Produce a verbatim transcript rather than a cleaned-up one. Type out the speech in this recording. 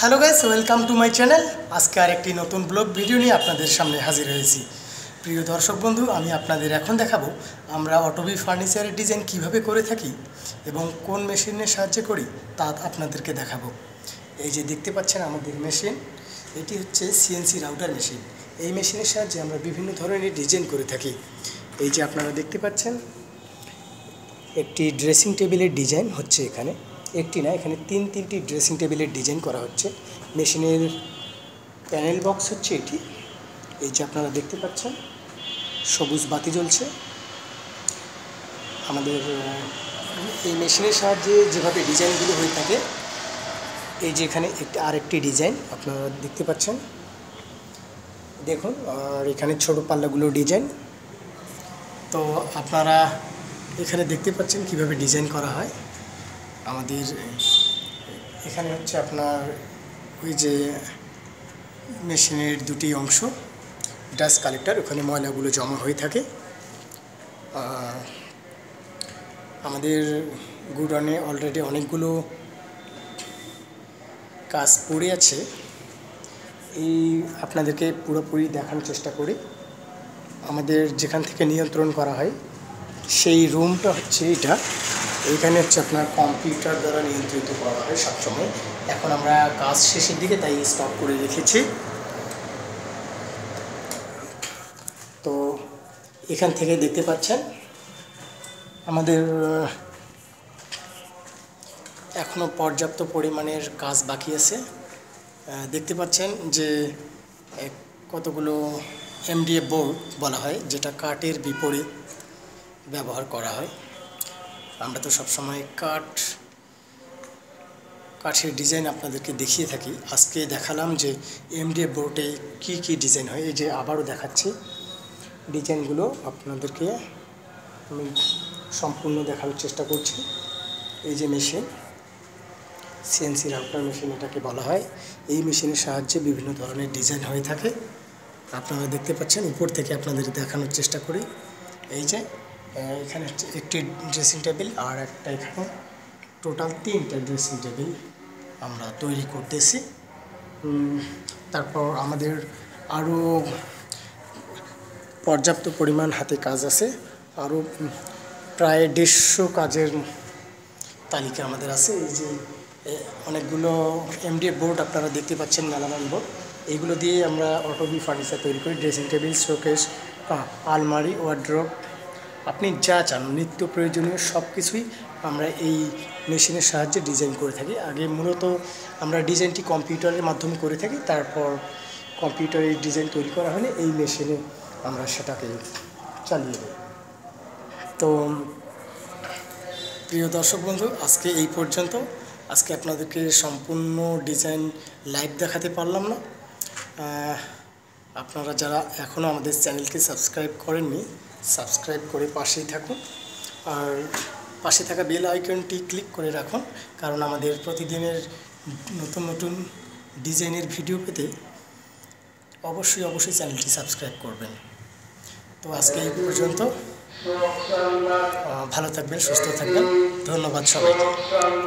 Hello guys, welcome to my channel. আজকে আরেকটি নতুন ব্লগ ভিডিও নিয়ে আপনাদের সামনে হাজির হয়েছি। প্রিয় দর্শক বন্ধু, আমি আপনাদের এখন দেখাবো আমরা অটোবি ফার্নিচারের ডিজাইন কিভাবে করে থাকি এবং কোন মেশিনের সাহায্যে করি তা আপনাদেরকে দেখাবো। এই যে দেখতে পাচ্ছেন আমাদের মেশিন, এটি হচ্ছে সিএনসি রাউটার মেশিন। এই মেশিনের সাহায্যে আমরা বিভিন্ন ধরনের ডিজাইন করে থাকি। এই যে আপনারা দেখতে পাচ্ছেন একটি ড্রেসিং টেবিলের ডিজাইন হচ্ছে এখানে, একটি না এখানে তিন তিনটি ড্রেসিং টেবিলের ডিজাইন করা হচ্ছে। মেশিনের প্যানেল বক্স হচ্ছে এটি। এই যে আপনারা দেখতে পাচ্ছেন সবুজ বাতি জ্বলছে। আমাদের এই মেশিনের সাহায্যে যেভাবে ডিজাইনগুলো হয়ে থাকে, এই যে এখানে একটি আরেকটি ডিজাইন আপনারা দেখতে পাচ্ছেন, দেখুন। আর এখানে ছোটো পাল্লাগুলো ডিজাইন। তো আপনারা এখানে দেখতে পাচ্ছেন কিভাবে ডিজাইন করা হয়। আমাদের এখানে হচ্ছে আপনার ওই যে মেশিনের দুটি অংশ, ডাস্ট কালেক্টর, ওখানে ময়লাগুলো জমা হয়ে থাকে। আমাদের গুডাউনে অলরেডি অনেকগুলো কাজ পড়ে আছে। এই আপনাদেরকে পুরোপুরি দেখানোর চেষ্টা করি। আমাদের যেখান থেকে নিয়ন্ত্রণ করা হয় সেই রুমটা হচ্ছে এটা। এইখানে হচ্ছে আপনার কম্পিউটার দ্বারা নিয়ন্ত্রিত করা হয় সবসময়। এখন আমরা কাজ শেষের দিকে, তাই স্টপ করে রেখেছি। তো এখান থেকে দেখতে পাচ্ছেন আমাদের এখনও পর্যাপ্ত পরিমাণের কাজ বাকি আছে। দেখতে পাচ্ছেন যে কতগুলো এমডিএফ বোর্ড বলা হয়, যেটা কাঠের বিপরীত ব্যবহার করা হয়। আমরা তো সবসময় কাঠ কাঠের ডিজাইন আপনাদেরকে দেখিয়ে থাকি। আজকে দেখালাম যে এমডিএফ বোর্ডে কী কী ডিজাইন হয়। এই যে আবারও দেখাচ্ছি ডিজাইনগুলো আপনাদেরকে আমি সম্পূর্ণ দেখানোর চেষ্টা করছি। এই যে মেশিন, সিএনসি রাউটার মেশিন এটাকে বলা হয়। এই মেশিনের সাহায্যে বিভিন্ন ধরনের ডিজাইন হয়ে থাকে। আপনারা দেখতে পাচ্ছেন, উপর থেকে আপনাদের দেখানোর চেষ্টা করি। এই যে এখানে একটি ড্রেসিং টেবিল আর একটা এখানে, টোটাল তিনটা ড্রেসিং টেবিল আমরা তৈরি করতেছি। তারপর আমাদের আরও পর্যাপ্ত পরিমাণ হাতে কাজ আছে। আরও প্রায় দেড়শো কাজের তালিকা আমাদের আছে। এই যে অনেকগুলো এমডিএফ বোর্ড আপনারা দেখতে পাচ্ছেন, মেলামাইন বোর্ড, এইগুলো দিয়ে আমরা অটোবি ফার্নিচার তৈরি করি। ড্রেসিং টেবিল, শোকেস, আলমারি, ওয়ার্ড্রোব, আপনি যা চান নিত্য প্রয়োজনীয় সব কিছুই আমরা এই মেশিনের সাহায্যে ডিজাইন করে থাকি। আগে মূলত আমরা ডিজাইনটি কম্পিউটারের মাধ্যমে করে থাকি, তারপর কম্পিউটারের ডিজাইন তৈরি করা হলে এই মেশিনে আমরা সেটাকে চালিয়ে দিই। তো প্রিয় দর্শক বন্ধু, আজকে এই পর্যন্ত। আজকে আপনাদেরকে সম্পূর্ণ ডিজাইন লাইভ দেখাতে পারলাম না। আপনারা যারা এখনও আমাদের চ্যানেলকে সাবস্ক্রাইব করেননি, সাবস্ক্রাইব করে পাশেই থাকুন। আর পাশে থাকা বেল আইকনটি ক্লিক করে রাখুন, কারণ আমাদের প্রতিদিনের নতুন নতুন ডিজাইনের ভিডিও পেতে অবশ্যই অবশ্যই চ্যানেলটি সাবস্ক্রাইব করবেন। তো আজকে এই পর্যন্ত। ভালো থাকবেন, সুস্থ থাকবেন। ধন্যবাদ সবাইকে।